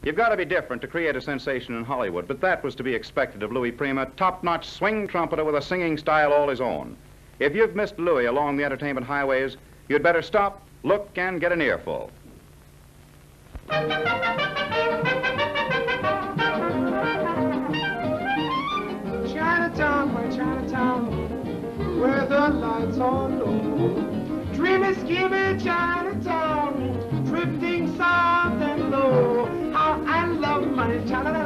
You've got to be different to create a sensation in Hollywood, but that was to be expected of Louis Prima, top-notch swing trumpeter with a singing style all his own. If you've missed Louis along the entertainment highways, you'd better stop, look, and get an earful. Chinatown, my Chinatown, where the lights are low. Dreamy, scheming Chinatown, drifting soft and low. How I love my Chinatown.